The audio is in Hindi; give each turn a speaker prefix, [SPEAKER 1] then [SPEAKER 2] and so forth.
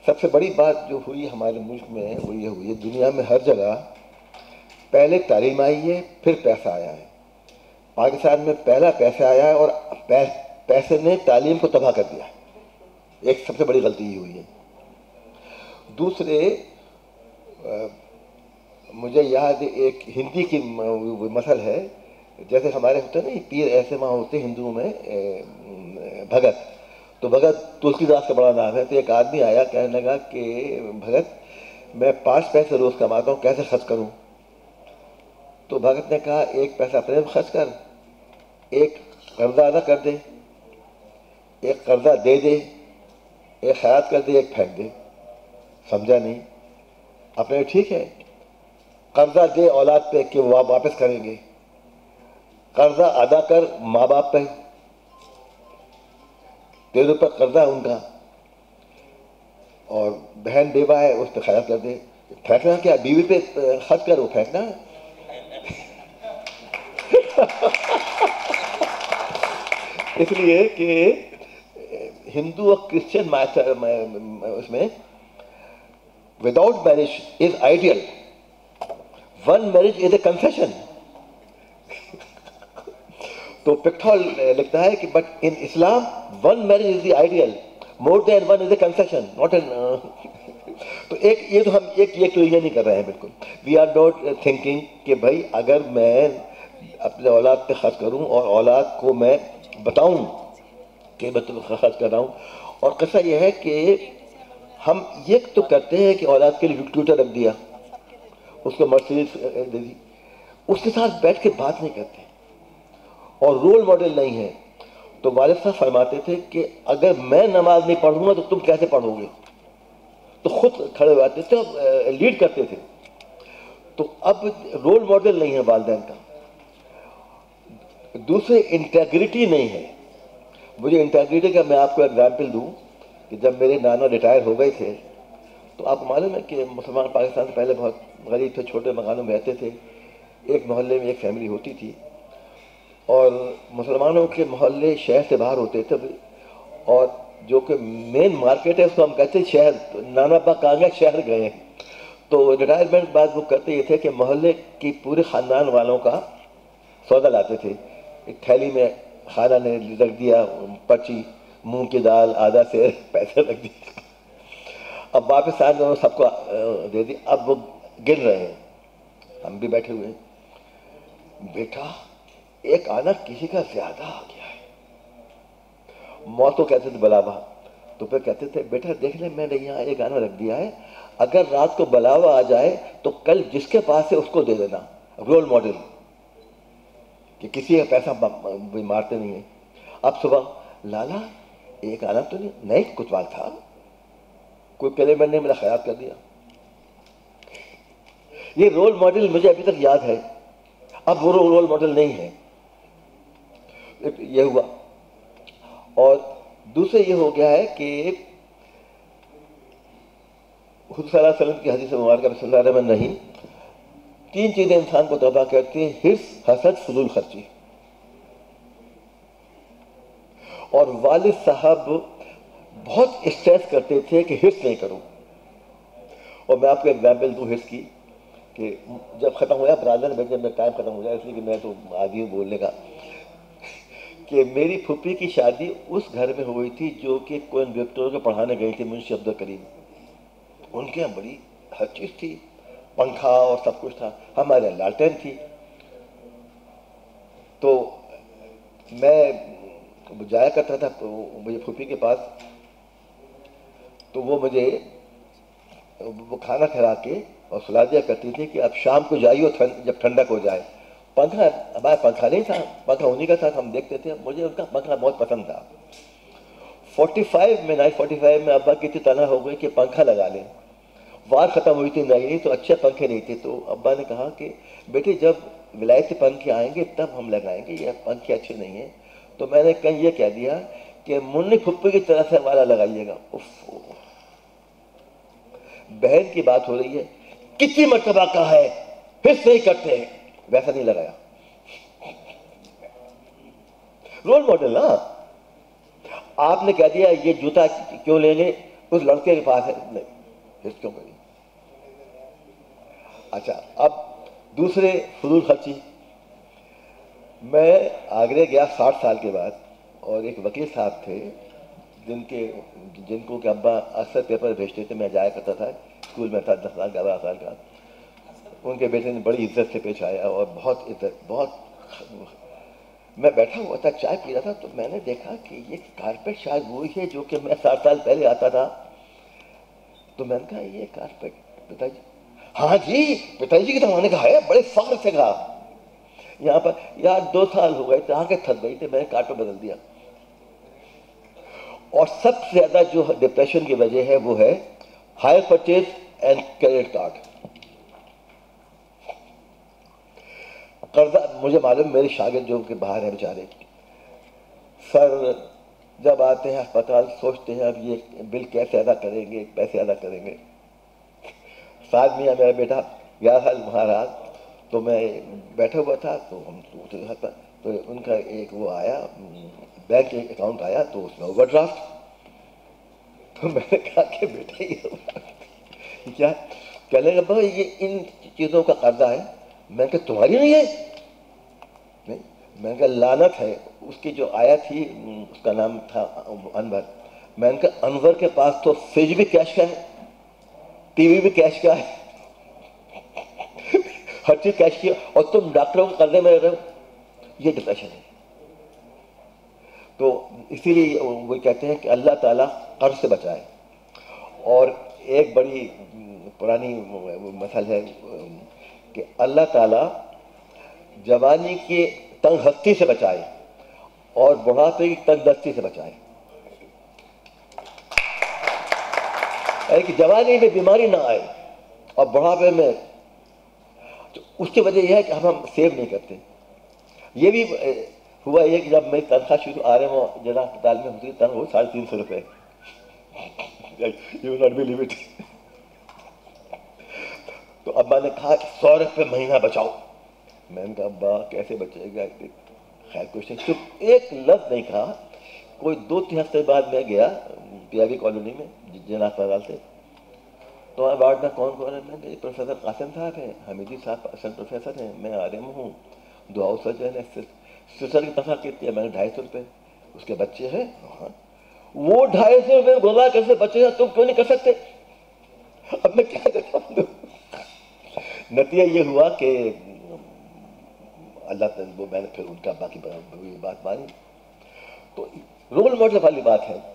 [SPEAKER 1] सबसे बड़ी बात जो हुई हमारे मुल्क में वो ये हुई है, दुनिया में हर जगह पहले तालीम आई है फिर पैसा आया है। पाकिस्तान में पहला पैसा आया है और पैसे ने तालीम को तबाह कर दिया। एक सबसे बड़ी गलती ये हुई है। दूसरे, मुझे याद एक हिंदी की मसल है, जैसे हमारे होते हैं ना पीर ऐसे वहाँ होते हैं हिंदुओं में, भगत। तो भगत तुलसीदास का बड़ा नाम है। तो एक आदमी आया, कहने लगा कि भगत मैं 5 पैसे रोज कमाता हूँ, कैसे खर्च करूँ? तो भगत ने कहा एक पैसा अपने में खर्च कर, एक कर्जा अदा कर दे, एक कर्जा दे दे, एक खैरात कर दे, एक फेंक दे। समझा नहीं? अपने ठीक है, कर्जा दे औलाद पे कि वो वापस करेंगे, कर्जा अदा कर माँ बाप पे, 1.5 रुपये कर्जा है उनका, और बहन बेवा है उस पर खैरात कर दे। फेंकना क्या, बीवी पे खर्च कर, वो फेंकना है। इसलिए कि हिंदू और क्रिश्चियन उसमें without marriage is ideal, one marriage is a concession. तो पिक्थॉल लिखता है कि but in Islam one marriage is the ideal, more than one is a concession, not an. तो एक ये तो हम एक तो ये नहीं कर रहे हैं बिल्कुल। वी आर नॉट थिंकिंग कि भाई अगर मैं अपने औलाद पे खर्च करूं और औलाद को मैं बताऊं कि मैं तुम्हें खर्च कर रहा हूं। और कैसा यह है कि हम ये तो करते हैं कि औलाद के लिए ट्यूटर रख दिया, उसको मर्सिडीज दे दी, उसके साथ बैठ के बात नहीं करते और रोल मॉडल नहीं है। तो वालिद साहब फरमाते थे कि अगर मैं नमाज नहीं पढ़ूंगा तो तुम कैसे पढ़ोगे? तो खुद खड़े हो जाते थे, लीड करते थे। तो अब रोल मॉडल नहीं है वालिदैन का। दूसरे, इंटेग्रिटी नहीं है। मुझे इंटेग्रिटी का मैं आपको एग्जाम्पल दूं कि जब मेरे नाना रिटायर हो गए थे, तो आपको मालूम है कि मुसलमान पाकिस्तान से पहले बहुत गरीब थे, छोटे मकानों में रहते थे। एक मोहल्ले में एक फैमिली होती थी और मुसलमानों के मोहल्ले शहर से बाहर होते थे, और जो कि मेन मार्केट है उसको हम कहते हैं शहर। तो नाना अब्बा कहाँ गए? शहर गए। तो रिटायरमेंट बाद वो करते ये थे कि मोहल्ले की पूरे ख़ानदान वालों का सौदा लाते थे। एक थैली में खाना ने रख दिया, पर्ची, मूंग की दाल, आधा सेर, पैसे रख दिए। अब वापस आए तो सबको दे दी। अब वो गिन रहे हैं, हम भी बैठे हुए हैं। बेटा एक आना किसी का ज्यादा आ गया है। मौत को कहते थे बलावा। तो फिर कहते थे बेटा देख ले, मैंने यहाँ एक आना रख दिया है, अगर रात को बलावा आ जाए तो कल जिसके पास है उसको दे देना। रोल मॉडल कि किसी का पैसा मारते नहीं है। अब सुबह लाला एक आना तो नहीं कुतवाल था, कोई पहले मैंने मेरा ख्याल कर दिया। ये रोल मॉडल मुझे अभी तक याद है। अब वो रोल मॉडल नहीं है। ये हुआ। और दूसरे ये हो गया है कि हुज़ूर सल्लल्लाहु अलैहि वसल्लम की हदीस मुबारक में सल्लल्लाहु अलैहि वसल्लम नहीं, 3 चीजें इंसान को तबाह करती हैं: हिर्स, हसद, फजूल खर्ची। और वालिद साहब बहुत स्ट्रेस करते थे कि हिर्स नहीं करो। और मैं आपको एग्जाम्पल दूँ हिर्स की, कि जब ख़त्म हो गया ब्रादर में, जब मैं टाइम ख़त्म हो गया इसलिए कि मैं तो आदि हूँ बोलने का, कि मेरी फूफी की शादी उस घर में हुई थी जो कि कोयम्बटूर को पढ़ाने गई थी मुंशी अब्दुल करीम। उनके यहाँ बड़ी हर चीज़ थी, पंखा और सब कुछ था। हमारे यहाँ लालटेन थी। तो मैं जाया करता था मुझे फूफी के पास, तो वो मुझे वो खाना खिला के और सुला दिया करती थी कि अब शाम को जाइयो जब ठंडक हो जाए। पंखा, हमारा पंखा नहीं था, पंखा उन्हीं का साथ हम देखते थे। मुझे उनका पंखा बहुत पसंद था। 1945 में अब्बा की इतनी तना हो गई कि पंखा लगा लें। वार ख़त्म हुई थी नहीं, तो अच्छे पंखे नहीं थे। तो अब्बा ने कहा कि बेटे जब विलायती पंखे आएंगे तब हम लगाएंगे, ये पंखे अच्छे नहीं हैं। तो मैंने कहीं ये कह दिया कि मुन्नी फुप्पी की तरह से वाला लगाइएगा। बहन की बात हो रही है, कितनी मर्तबा कहा है हिस्स नहीं करते हैं, वैसा नहीं लगाया। रोल मॉडल ना, आपने कह दिया ये जूता क्यों लेंगे, उस लड़के के पास है नहीं, हित क्यों करी। अच्छा, अब दूसरे फजूल खर्ची। मैं आगरे गया 60 साल के बाद, और एक वकील साहब थे जिनको के अब्बा अक्सर पेपर भेजते थे, मैं जाया करता था, स्कूल में था 10 साल 11 साल का। उनके बेटे ने बड़ी इज्जत से पेश आया, और बहुत इज्जत, बहुत। मैं बैठा हुआ था, चाय पी रहा था, तो मैंने देखा कि ये कारपेट शायद वही है जो कि मैं 60 साल पहले आता था। तो मैंने कहा ये कारपेट पिताजी, हाँ जी पिताजी के जमाने का है, बड़े फख्र से कहा। यहाँ पर यार 2 साल हो गए थे, आके थक गई थी, मैंने कारपेट बदल दिया। और सबसे ज्यादा जो डिप्रेशन की वजह है वो है hire purchase and credit card, कर्जा। मुझे मालूम, मेरे शागिर्द जो कि बाहर हैं बेचारे, सर जब आते हैं अस्पताल सोचते हैं अब ये बिल कैसे अदा करेंगे, पैसे अदा करेंगे। साथ में मेरा बेटा 11 साल वहाँ रहा, तो मैं बैठा हुआ था, तो हम तो उनका एक वो आया, बैंक अकाउंट आया, तो उसमें ओवरड्राफ्ट। तो मैंने कहा कि बेटा ये क्या, कहने लगा ये इन चीज़ों का कर्जा है। मैंने कहा तुम्हारी नहीं है? नहीं। मैंने कहा लानत है। उसकी जो आया थी उसका नाम था अनवर। मैंने कहा अनवर के पास तो फ्रिज भी कैश का है, टीवी भी कैश का है, हर चीज कैश की, और तुम डॉक्टरों को कर्जे में रह रहे हो। ये डिप्रेशन है। तो इसीलिए वो कहते हैं कि अल्लाह ताला कर्ज से बचाए। और एक बड़ी पुरानी मसल है कि अल्लाह ताला जवानी के तंग हस्ती से बचाए और बुढ़ापे की तंग दस्ती से बचाए। कि जवानी में बीमारी ना आए और बुढ़ापे में, तो उसकी वजह यह है कि हम सेव नहीं करते। ये भी हुआ ये कि जब मेरी तनख्वाह शुरू आ रहे हो जिला अस्पताल में होती तनख्वाह वो 350 रुपये, यू नॉट बिलीव इट। तो अब्बा ने कहा 100 रुपये महीना बचाओ। मैंने कहा अब्बा कैसे बचेगा, खैर कुछ नहीं, सिर्फ एक लफ्ज नहीं कहा। कोई 2-3 हफ्ते बाद मैं गया पीआईबी कॉलोनी में जिला अस्पताल से, तो वार्ड में कौन कौन है? मैं प्रोफेसर कासिम साहब हैं, हमीदी साहब असिस्टेंट प्रोफेसर हैं, मैं आरिम हूँ, दुआ सर्जन है। सिस्टर की तनख्वाह कितनी है? मैंने 250 रुपये। उसके बच्चे हैं, हाँ। वो 250 रुपये गुजार कैसे बचेगा, तुम क्यों नहीं कर सकते? अब मैं क्या करता हूँ? नतीजा ये हुआ कि अल्लाह वो मैंने फिर उनका बाकी बात मानी। तो रोल मॉडल वाली बात है।